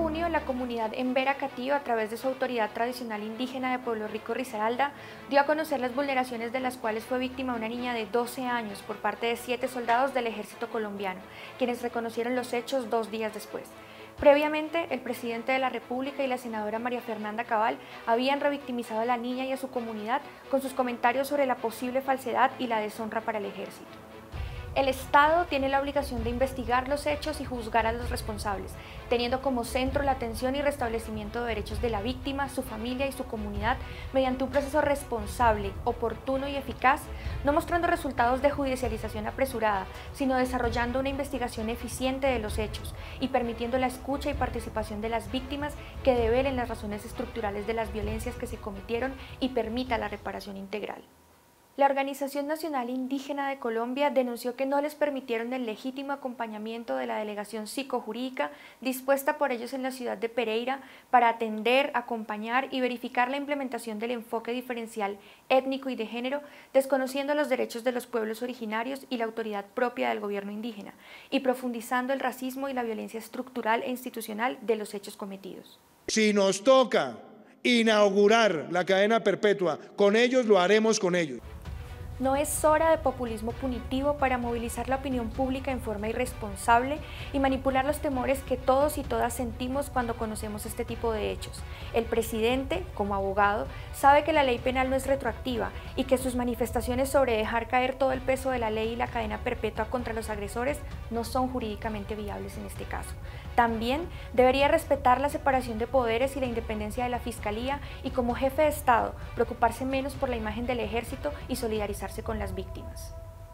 junio, la comunidad Embera Catío, a través de su autoridad tradicional indígena de Pueblo Rico Risaralda, dio a conocer las vulneraciones de las cuales fue víctima una niña de 12 años por parte de 7 soldados del ejército colombiano, quienes reconocieron los hechos 2 días después. Previamente, el presidente de la República y la senadora María Fernanda Cabal habían revictimizado a la niña y a su comunidad con sus comentarios sobre la posible falsedad y la deshonra para el ejército. El Estado tiene la obligación de investigar los hechos y juzgar a los responsables, teniendo como centro la atención y restablecimiento de derechos de la víctima, su familia y su comunidad mediante un proceso responsable, oportuno y eficaz, no mostrando resultados de judicialización apresurada, sino desarrollando una investigación eficiente de los hechos y permitiendo la escucha y participación de las víctimas que develen las razones estructurales de las violencias que se cometieron y permita la reparación integral. La Organización Nacional Indígena de Colombia denunció que no les permitieron el legítimo acompañamiento de la delegación psicojurídica dispuesta por ellos en la ciudad de Pereira para atender, acompañar y verificar la implementación del enfoque diferencial étnico y de género, desconociendo los derechos de los pueblos originarios y la autoridad propia del gobierno indígena, y profundizando el racismo y la violencia estructural e institucional de los hechos cometidos. Si nos toca inaugurar la cadena perpetua con ellos, lo haremos con ellos. No es hora de populismo punitivo para movilizar la opinión pública en forma irresponsable y manipular los temores que todos y todas sentimos cuando conocemos este tipo de hechos. El presidente, como abogado, sabe que la ley penal no es retroactiva y que sus manifestaciones sobre dejar caer todo el peso de la ley y la cadena perpetua contra los agresores no son jurídicamente viables en este caso. También debería respetar la separación de poderes y la independencia de la Fiscalía y, como jefe de Estado, preocuparse menos por la imagen del ejército y solidarizarse con las víctimas.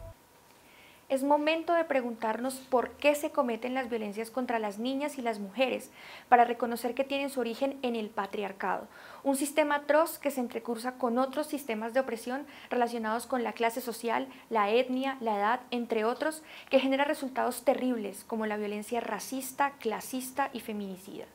Es momento de preguntarnos por qué se cometen las violencias contra las niñas y las mujeres, para reconocer que tienen su origen en el patriarcado, un sistema atroz que se entrecruza con otros sistemas de opresión relacionados con la clase social, la etnia, la edad, entre otros, que genera resultados terribles como la violencia racista, clasista y feminicida.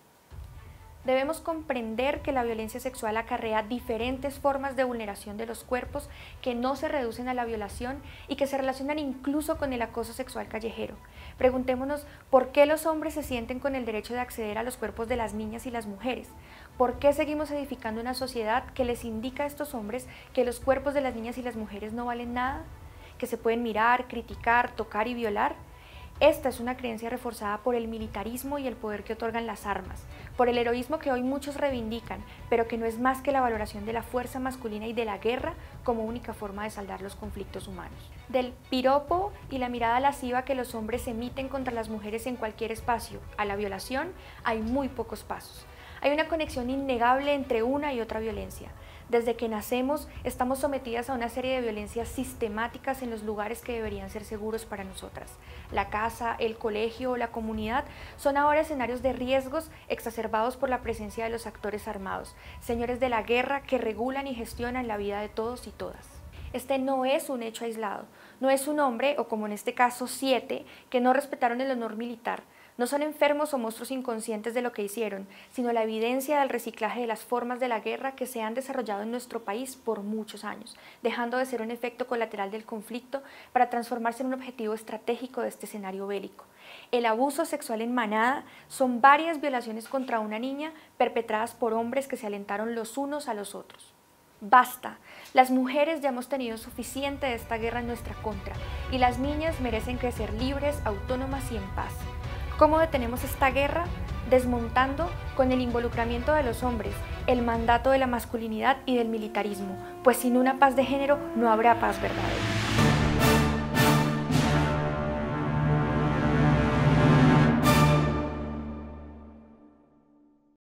Debemos comprender que la violencia sexual acarrea diferentes formas de vulneración de los cuerpos que no se reducen a la violación y que se relacionan incluso con el acoso sexual callejero. Preguntémonos por qué los hombres se sienten con el derecho de acceder a los cuerpos de las niñas y las mujeres. ¿Por qué seguimos edificando una sociedad que les indica a estos hombres que los cuerpos de las niñas y las mujeres no valen nada? ¿Que se pueden mirar, criticar, tocar y violar? Esta es una creencia reforzada por el militarismo y el poder que otorgan las armas, por el heroísmo que hoy muchos reivindican, pero que no es más que la valoración de la fuerza masculina y de la guerra como única forma de saldar los conflictos humanos. Del piropo y la mirada lasciva que los hombres emiten contra las mujeres en cualquier espacio a la violación hay muy pocos pasos. Hay una conexión innegable entre una y otra violencia. Desde que nacemos, estamos sometidas a una serie de violencias sistemáticas en los lugares que deberían ser seguros para nosotras. La casa, el colegio o la comunidad son ahora escenarios de riesgos exacerbados por la presencia de los actores armados, señores de la guerra que regulan y gestionan la vida de todos y todas. Este no es un hecho aislado, no es un hombre, o como en este caso 7, que no respetaron el honor militar. No son enfermos o monstruos inconscientes de lo que hicieron, sino la evidencia del reciclaje de las formas de la guerra que se han desarrollado en nuestro país por muchos años, dejando de ser un efecto colateral del conflicto para transformarse en un objetivo estratégico de este escenario bélico. El abuso sexual en manada son varias violaciones contra una niña perpetradas por hombres que se alentaron los unos a los otros. Basta, las mujeres ya hemos tenido suficiente de esta guerra en nuestra contra y las niñas merecen crecer libres, autónomas y en paz. ¿Cómo detenemos esta guerra? Desmontando con el involucramiento de los hombres, el mandato de la masculinidad y del militarismo, pues sin una paz de género no habrá paz verdadera.